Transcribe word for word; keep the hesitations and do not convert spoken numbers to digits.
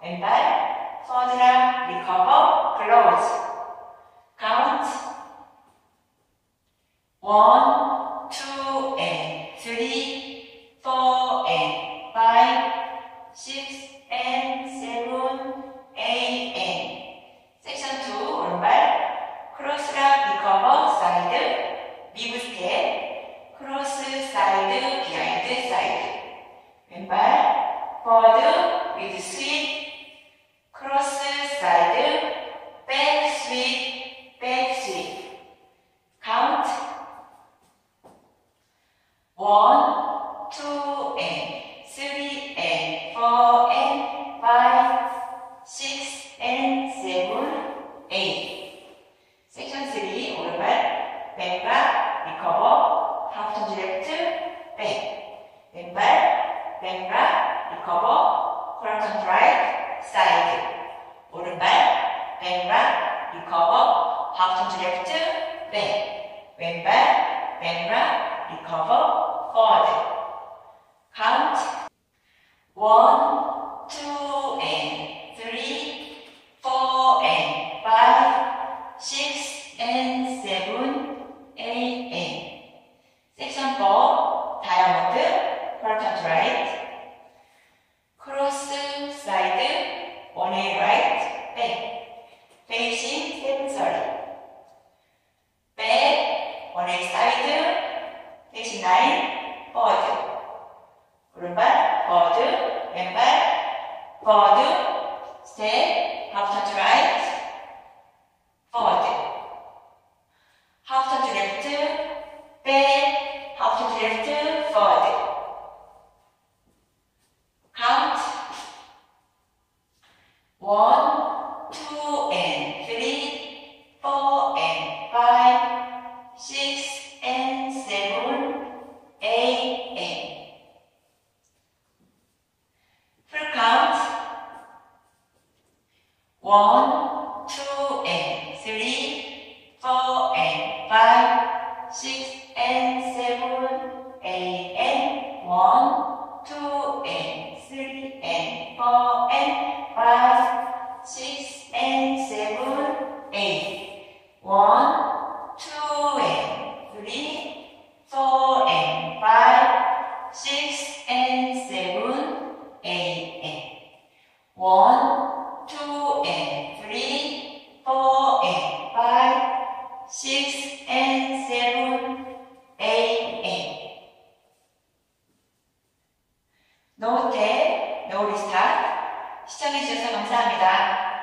왼발 forward랑 recover, close. count one, two, and three, four, and five, six, and seven, eight, and 섹션 투 오른발 크로스랑 리커버 사이드 미브 스텝 크로스 사이드 비하인드 사이드 왼발 포워드 위드 스윗 크로스 사이드 백 스윗 백 스윗 카운트 원, 투, and three, and four, and five, six, and seven, eight. 섹션 쓰리 오른발 백락 리커버 하프 턴 레프트 백 왼발 백락 리커버 콜 턴 라이트 사이드 오른발 백락 리커버 하프 턴 레프트 백 왼발 백락 리커버 forward. count one, two, and three, four, and five, six, and seven, eight, and section four diamond front right cross side one A right back facing seven thirty back one A side facing nine forward 오른발 forward 왼발 forward step half turn to right forward half turn to left back half turn to left forward count one, two, and three, four, and five, six, and seven, eight, and full count one, two, and three, four, and five, six, and seven, eight, and one, two, and three, and four, and five, six, and seven, eight, one, two, and three, four, and five, six, and seven, eight, and one, two, and three, four, and five, six, and seven, eight, and 노 탭, 노 리스타트 시청해주셔서 감사합니다.